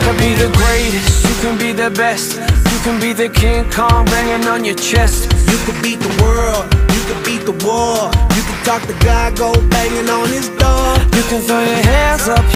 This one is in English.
could be the greatest, you can be the best. You can be the King Kong banging on your chest. You could beat the world, you could beat the war. You could talk to God, go banging on his door. You can throw your hands up,